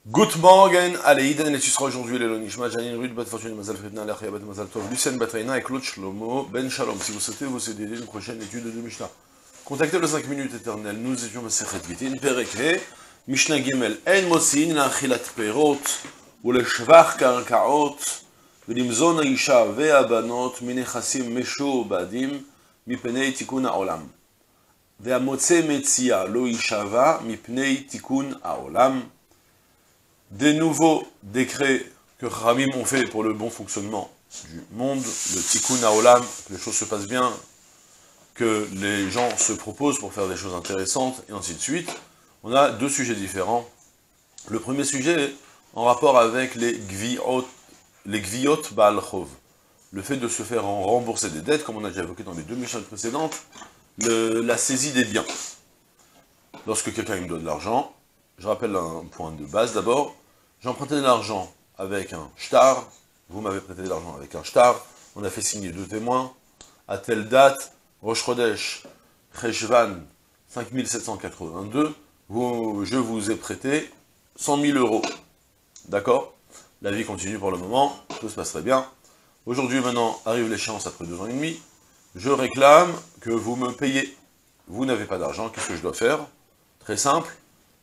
Good morning, allez, Iden, et tu seras aujourd'hui les Lonishma, Janine Rude, Bat Fortune, Mazal Fredna, Lachia, Bat Mazal Tov, Lucien Batraina et Claude Shlomo, Ben Shalom. Si vous souhaitez vous aider une prochaine étude de Mishnah, contactez le 5 minutes éternelles. Nous étions Masechet Gitin, Perek Mishnah Gimel, En Mosin, L'Achilat Perot, ou le Shvach Karkaot, V'limzon Aisha ve'abanot, Minechasim Mesho Badim, Mipenei Tikun Haolam. Ve'amotze Metzia, Lo Ishava, Mipnei Tikun Haolam. Des nouveaux décrets que Khamim ont fait pour le bon fonctionnement du monde, le Tikkun Haolam, que les choses se passent bien, que les gens se proposent pour faire des choses intéressantes, et ainsi de suite. On a deux sujets différents. Le premier sujet est en rapport avec les Gviot Baal Chov, le fait de se faire rembourser des dettes, comme on a déjà évoqué dans les deux Mishnahs précédentes, la saisie des biens. Lorsque quelqu'un me donne de l'argent, je rappelle un point de base d'abord. J'ai emprunté de l'argent avec un shtar, vous m'avez prêté de l'argent avec un shtar, on a fait signer deux témoins, à telle date, Rosh Chodesh, Cheshvan, 5782, je vous ai prêté 100 000 euros. D'accord? La vie continue pour le moment, tout se passe très bien. Aujourd'hui, maintenant, arrive l'échéance après 2 ans et demi, je réclame que vous me payez. Vous n'avez pas d'argent, qu'est-ce que je dois faire? Très simple,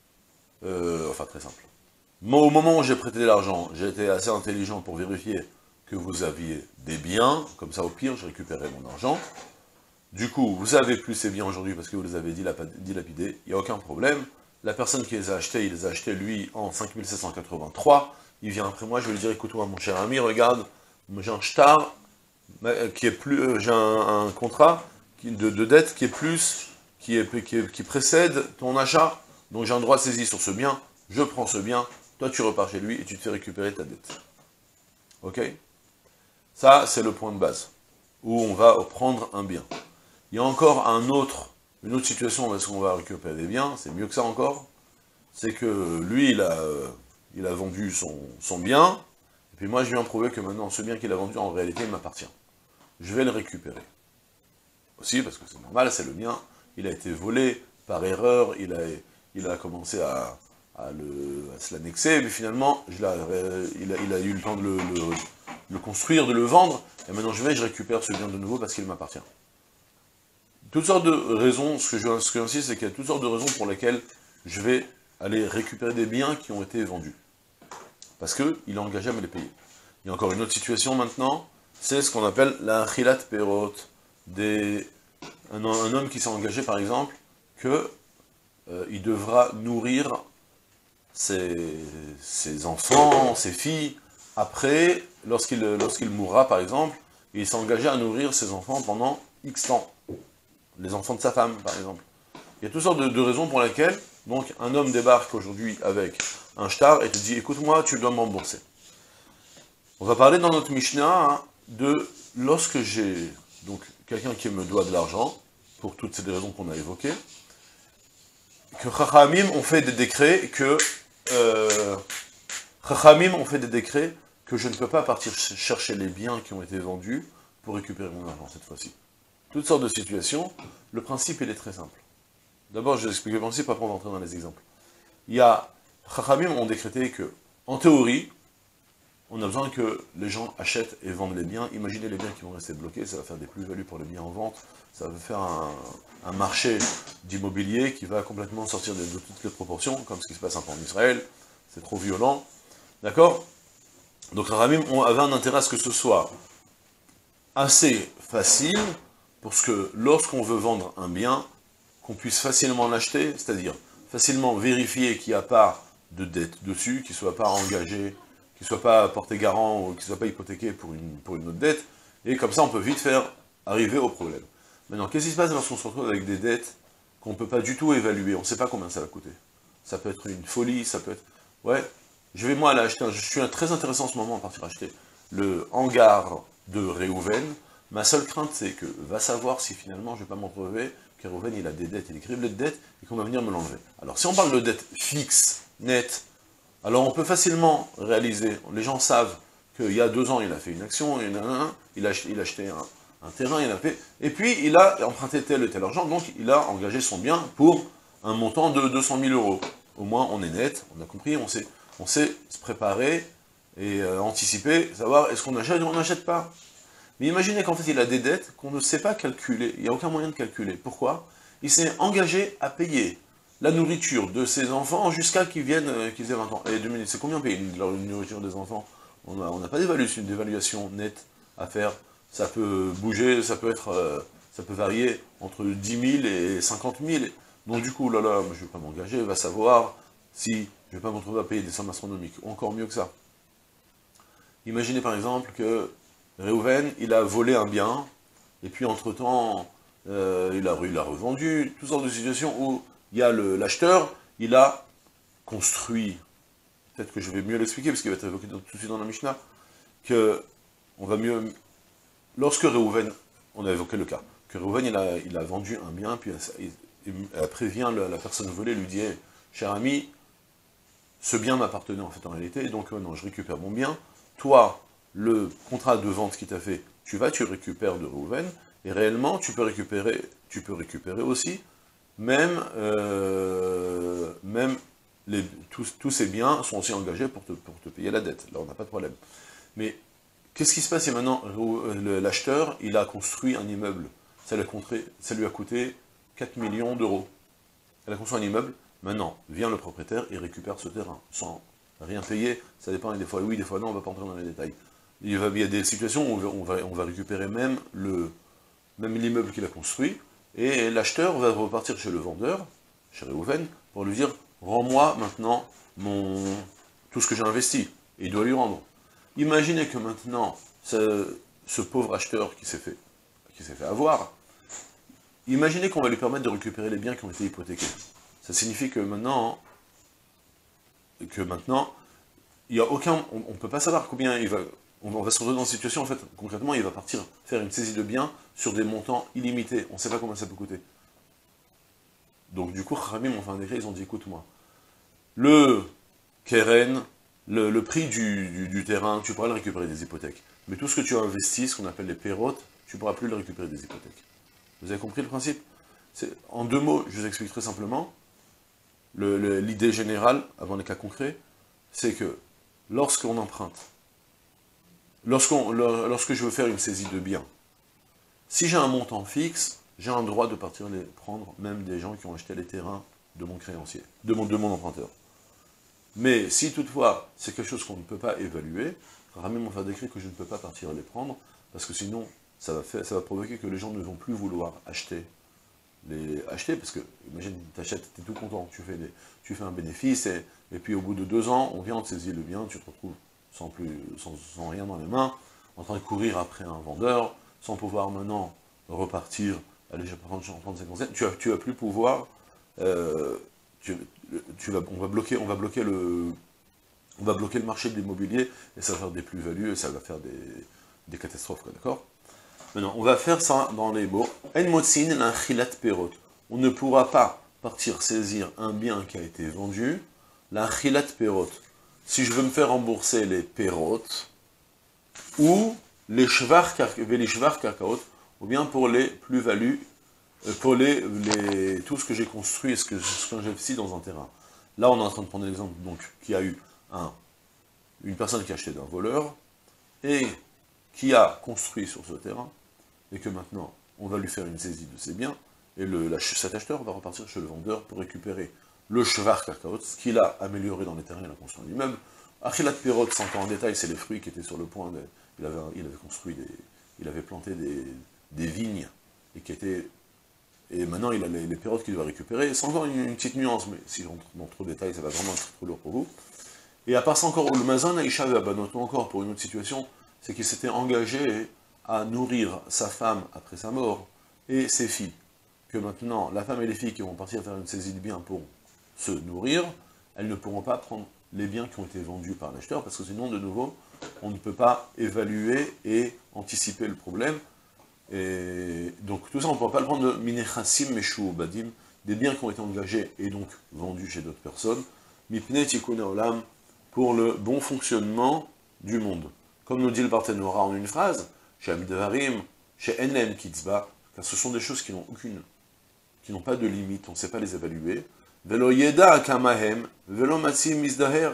très simple. Moi, au moment où j'ai prêté de l'argent, j'ai été assez intelligent pour vérifier que vous aviez des biens, comme ça au pire, je récupérais mon argent. Du coup, vous avez plus ces biens aujourd'hui parce que vous les avez dilapidés, il n'y a aucun problème. La personne qui les a achetés, il les a achetés lui en 5783, il vient après moi, je vais lui dire, écoute-moi mon cher ami, regarde, j'ai un shtar, qui est plus, j'ai un contrat de dette qui est plus, qui précède ton achat, donc j'ai un droit de saisie sur ce bien, je prends ce bien, toi tu repars chez lui et tu te fais récupérer ta dette. Ok? Ça, c'est le point de base, où on va prendre un bien. Il y a encore une autre situation où est-ce qu'on va récupérer des biens, c'est mieux que ça encore, c'est que lui, il a vendu son bien, et puis moi je viens prouver que maintenant ce bien qu'il a vendu, en réalité, il m'appartient. Je vais le récupérer. Aussi, parce que c'est normal, c'est le mien, il a été volé par erreur, il a commencé à se l'annexer, mais finalement, il a eu le temps de le construire, de le vendre, et maintenant je récupère ce bien de nouveau parce qu'il m'appartient. Toutes sortes de raisons, ce que j'insiste, c'est qu'il y a toutes sortes de raisons pour lesquelles je vais aller récupérer des biens qui ont été vendus. Parce qu'il est engagé à me les payer. Il y a encore une autre situation maintenant, c'est ce qu'on appelle la chilat perot, un homme qui s'est engagé par exemple, il devra nourrir ses enfants, ses filles, après, lorsqu'il mourra par exemple, il s'est engagé à nourrir ses enfants pendant X temps, les enfants de sa femme par exemple. Il y a toutes sortes de raisons pour lesquelles, donc, un homme débarque aujourd'hui avec un shtar et te dit, écoute-moi, tu dois me rembourser. On va parler dans notre Mishnah de lorsque j'ai donc quelqu'un qui me doit de l'argent, pour toutes ces raisons qu'on a évoquées, que Chachamim ont fait des décrets que je ne peux pas partir chercher les biens qui ont été vendus pour récupérer mon argent cette fois-ci. Toutes sortes de situations, le principe il est très simple. D'abord je vais expliquer le principe, après on va entrer dans les exemples. Chachamim ont décrété que, en théorie, on a besoin que les gens achètent et vendent les biens. Imaginez les biens qui vont rester bloqués, ça va faire des plus-values pour les biens en vente, ça va faire un marché d'immobilier qui va complètement sortir de toutes les proportions, comme ce qui se passe un peu en Israël, c'est trop violent. D'accord? Donc Chachamim avait un intérêt à ce que ce soit assez facile, pour que lorsqu'on veut vendre un bien, qu'on puisse facilement l'acheter, c'est-à-dire facilement vérifier qu'il n'y a pas de dette dessus, qu'il ne soit pas engagé, qu'il ne soit pas porté garant, ou qu'il ne soit pas hypothéqué pour une autre dette, et comme ça on peut vite faire arriver au problème. Maintenant, qu'est-ce qui se passe lorsqu'on se retrouve avec des dettes qu'on ne peut pas du tout évaluer, on ne sait pas combien ça va coûter. Ça peut être une folie, ça peut être... Ouais, je vais moi aller acheter, je suis très intéressant en ce moment à partir acheter le hangar de Réhouven. Ma seule crainte c'est que, va savoir si finalement je ne vais pas m'en retrouver, que Réhouven il a des dettes, il est criblé de dettes, et qu'on va venir me l'enlever. Alors si on parle de dettes fixes, nettes, alors on peut facilement réaliser, les gens savent qu'il y a 2 ans il a fait une action, il a acheté un terrain, il a fait, et puis il a emprunté tel et tel argent, donc il a engagé son bien pour un montant de 200 000 euros. Au moins on est net, on a compris, on sait. On sait se préparer et anticiper, savoir est-ce qu'on achète ou on n'achète pas. Mais imaginez qu'en fait il a des dettes qu'on ne sait pas calculer, il n'y a aucun moyen de calculer. Pourquoi? Il s'est engagé à payer la nourriture de ses enfants jusqu'à qu'ils viennent, qu'ils aient 20 ans. Et 2 minutes, c'est combien payer la nourriture des enfants? On n'a pas d'évaluation nette à faire. Ça peut bouger, ça peut être, ça peut varier entre 10 000 et 50 000. Donc du coup, là, je ne vais pas m'engager, il va savoir si je ne vais pas me retrouver à payer des sommes astronomiques. Ou encore mieux que ça. Imaginez par exemple que Réhouven, il a volé un bien, et puis entre-temps, il a revendu, toutes sortes de situations où il y a l'acheteur, il a construit, peut-être que je vais mieux l'expliquer, parce qu'il va être évoqué tout de suite dans la Mishnah, que on va mieux... Lorsque Réhouven, on a évoqué le cas, que Réhouven, il a vendu un bien, puis il prévient la personne volée, lui dit hey, « Cher ami, ce bien m'appartenait en fait en réalité, donc non, je récupère mon bien, toi, le contrat de vente qu'il t'a fait, tu récupères de Réhouven, et réellement, tu peux récupérer aussi, même tous ces biens sont aussi engagés pour te payer la dette. Là, on n'a pas de problème. Mais qu'est-ce qui se passe si maintenant l'acheteur, il a construit un immeuble, ça lui a coûté 4 millions d'euros. Il a construit un immeuble, maintenant, vient le propriétaire et récupère ce terrain, sans rien payer, ça dépend, des fois oui, des fois non, on ne va pas entrer dans les détails. Il y a des situations où on va récupérer même l'immeuble qu'il a construit, et l'acheteur va repartir chez le vendeur, chez Réhouven, pour lui dire « Rends-moi maintenant tout ce que j'ai investi », et il doit lui rendre. Imaginez que maintenant, ce pauvre acheteur qui s'est fait avoir, imaginez qu'on va lui permettre de récupérer les biens qui ont été hypothéqués. Ça signifie que maintenant, il n'y a aucun... On ne peut pas savoir combien il va... On va se retrouver dans une situation, en fait, concrètement, il va partir faire une saisie de biens sur des montants illimités. On ne sait pas combien ça peut coûter. Donc, du coup, Khamim ont fait un décret, ils ont dit, écoute-moi, le Keren, le prix du terrain, tu pourras le récupérer des hypothèques. Mais tout ce que tu as investi, ce qu'on appelle les pérotes, tu ne pourras plus le récupérer des hypothèques. Vous avez compris le principe? En 2 mots, je vous explique très simplement. L'idée générale, avant les cas concrets, c'est que lorsqu'on emprunte, lorsque je veux faire une saisie de biens, si j'ai un montant fixe, j'ai un droit de partir les prendre, même des gens qui ont acheté les terrains de mon créancier, de mon emprunteur. Mais si toutefois, c'est quelque chose qu'on ne peut pas évaluer, Ramim m'a fait décret que je ne peux pas partir les prendre, parce que sinon, ça va provoquer que les gens ne vont plus vouloir acheter, parce que, imagine, tu achètes, tu es tout content, tu fais un bénéfice, et puis au bout de 2 ans, on vient, on te saisit le bien, tu te retrouves sans rien dans les mains, en train de courir après un vendeur, sans pouvoir maintenant repartir, aller prendre 50 cents, tu vas plus pouvoir, on va bloquer le marché de l'immobilier, et ça va faire des plus-values, et ça va faire des catastrophes, d'accord? Maintenant, on va faire ça dans les mots. On ne pourra pas partir saisir un bien qui a été vendu, la chilat perot. Si je veux me faire rembourser les perot, ou les shvar kakaot, ou bien pour les plus-values, pour tout ce que j'ai construit et ce que j'ai investi dans un terrain. Là, on est en train de prendre l'exemple, donc, qui a eu une personne qui a acheté d'un voleur, et qui a construit sur ce terrain, et que maintenant, on va lui faire une saisie de ses biens, et cet acheteur va repartir chez le vendeur pour récupérer le shvar kakaot, ce qu'il a amélioré dans les terrains, il a construit un immeuble. Achilat pirot, sans encore en détail, c'est les fruits qui étaient sur le point, il avait planté des vignes, et maintenant il a les pirottes qu'il doit récupérer, c'est encore une petite nuance, mais si on rentre dans trop de détails, ça va vraiment être trop lourd pour vous. Et à part ça encore, le mazon Aïcha Abanot, encore pour une autre situation, c'est qu'il s'était engagé à nourrir sa femme après sa mort, et ses filles. Que maintenant, la femme et les filles qui vont partir faire une saisie de biens pour se nourrir, elles ne pourront pas prendre les biens qui ont été vendus par l'acheteur, parce que sinon, de nouveau, on ne peut pas évaluer et anticiper le problème. Et donc tout ça, on ne pourra pas le prendre de minechassim meshu badim, des biens qui ont été engagés et donc vendus chez d'autres personnes, mipne tikkun olam, pour le bon fonctionnement du monde. Comme nous dit le Barthénora en une phrase, chez Amdevarim, chez Enlem Kitzba, car ce sont des choses qui n'ont pas de limite, on ne sait pas les évaluer. Velo yeda kamahem, velo matsim misdaher,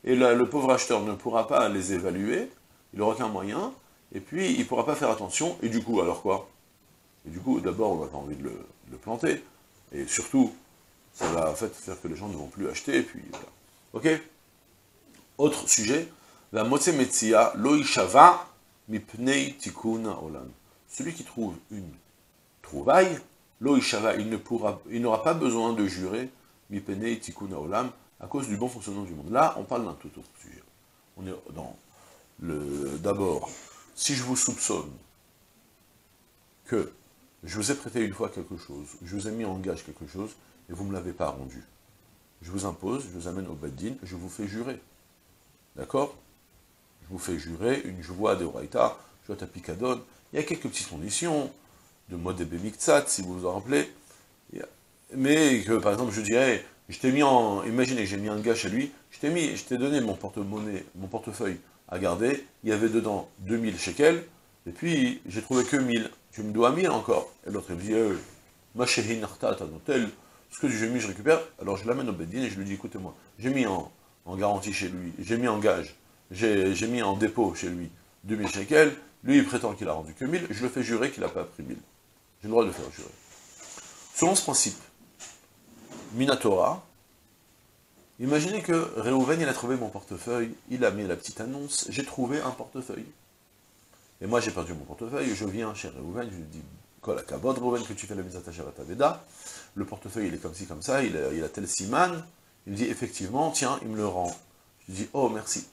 et le pauvre acheteur ne pourra pas les évaluer, il n'aura aucun moyen, et puis il ne pourra pas faire attention, et du coup, alors quoi? Et du coup, d'abord, on n'a pas envie de le planter, et surtout, ça va en fait faire que les gens ne vont plus acheter, et puis voilà. Ok? Autre sujet, la motse metzia lo ishava mipnei tikkun haolam. Celui qui trouve une trouvaille, lo ishava, il n'aura pas besoin de jurer mipnei tikkun haolam à cause du bon fonctionnement du monde. Là, on parle d'un tout autre sujet. On est dans d'abord, si je vous soupçonne que je vous ai prêté une fois quelque chose, je vous ai mis en gage quelque chose, et vous ne me l'avez pas rendu, je vous impose, je vous amène au Beddin, je vous fais jurer. D'accord? Je vous fais jurer une joie de Oraïta, joie de Picadon. Il y a quelques petites conditions, de mode de Bemiktsat, si vous vous en rappelez. Mais que, par exemple, je dirais, je t'ai mis en... Imaginez, j'ai mis un gage chez lui, je t'ai donné mon porte-monnaie, mon portefeuille à garder, il y avait dedans 2000 shekels, et puis j'ai trouvé que 1000. Tu me dois 1000 encore. Et l'autre, il me dit, ma chérie narta, un hôtel, ce que j'ai mis, je récupère. Alors je l'amène au Beddin et je lui dis, écoutez-moi, j'ai mis en garantie chez lui, j'ai mis en gage, j'ai mis en dépôt chez lui 2000 shekels, lui il prétend qu'il a rendu que 1000, je le fais jurer qu'il n'a pas pris 1000. J'ai le droit de le faire jurer. Selon ce principe, Minatora, imaginez que Réhouven, il a trouvé mon portefeuille, il a mis la petite annonce, j'ai trouvé un portefeuille. Et moi j'ai perdu mon portefeuille, je viens chez Réhouven, je lui dis, Kol hakavod, Réhouven, que tu fais la mise à ta Shabbat Aveda, le portefeuille il est comme ci, comme ça, il a tel siman, il me dit, effectivement, tiens, il me le rend. Je lui dis, oh, merci.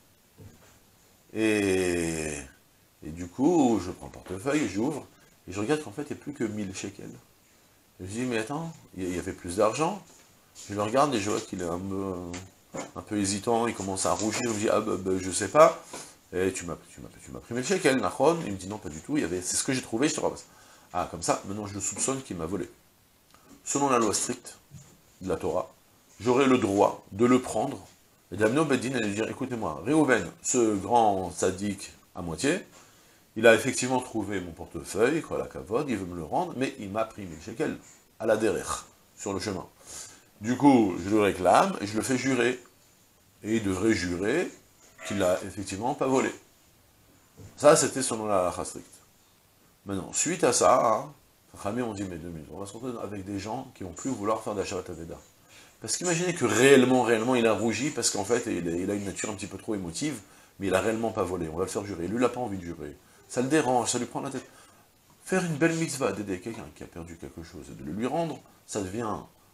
Et du coup, je prends le portefeuille, j'ouvre, et je regarde qu'en fait, il n'y a plus que 1000 shekels. Je me dis, mais attends, il y avait plus d'argent. Je le regarde et je vois qu'il est un peu hésitant, il commence à rougir, je me dis, ah je sais pas. Et tu m'as pris 1000 shekels, Nachon. Il me dit, non, pas du tout, c'est ce que j'ai trouvé, je te ramasse. Ah, comme ça, maintenant je le soupçonne qu'il m'a volé. Selon la loi stricte de la Torah, j'aurai le droit de le prendre et d'amener au Beddin et de dire, écoutez-moi, Réhouven, ce grand sadique à moitié, il a effectivement trouvé mon portefeuille, Kol hakavod, il veut me le rendre, mais il m'a pris 1000 shekels à la derrière, sur le chemin. Du coup, je le réclame et je le fais jurer. Et il devrait jurer qu'il n'a effectivement pas volé. Ça, c'était selon la halakha stricte. Maintenant, suite à ça, Rami, on dit, mais 2 minutes, on va se retrouver avec des gens qui vont plus vouloir faire de la Shabbat Aveda. Parce qu'imaginez que réellement, il a rougi, parce qu'en fait, il a une nature un petit peu trop émotive, mais il a réellement pas volé, on va le faire jurer. Lui, il n'a pas envie de jurer. Ça le dérange, ça lui prend la tête. Faire une belle mitzvah, d'aider quelqu'un qui a perdu quelque chose, et de le lui rendre, ça devient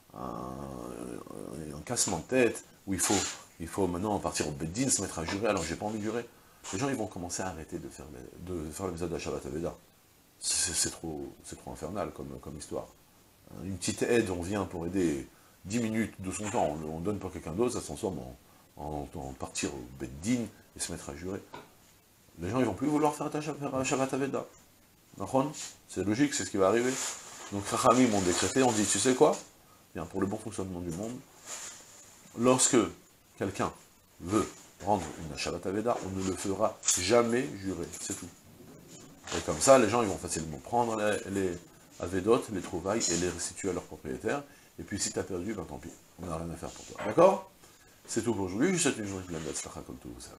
un cassement de tête, où il faut maintenant partir au Beddin, se mettre à jurer, alors j'ai pas envie de jurer. Les gens, ils vont commencer à arrêter de faire la mitzvah de la Shabbat Aveda. C'est trop infernal comme histoire. Une petite aide, on vient pour aider 10 minutes de son temps, on donne pour quelqu'un d'autre, ça se transforme en partir au Beddin et se mettre à jurer. Les gens, ils vont plus vouloir faire la Shabbat Aveda. C'est logique, c'est ce qui va arriver. Donc, Rachamim m'ont décrété, on dit, tu sais quoi? Bien, pour le bon fonctionnement du monde, lorsque quelqu'un veut rendre une Shabbat Aveda, on ne le fera jamais jurer, c'est tout. Et comme ça, les gens ils vont facilement prendre les Avedot, les trouvailles, et les restituer à leur propriétaire. Et puis si tu as perdu, ben tant pis, on n'a rien à faire pour toi. D'accord? C'est tout pour aujourd'hui, je vous souhaite une journée pleine d'Atzlacha comme tout vous savez.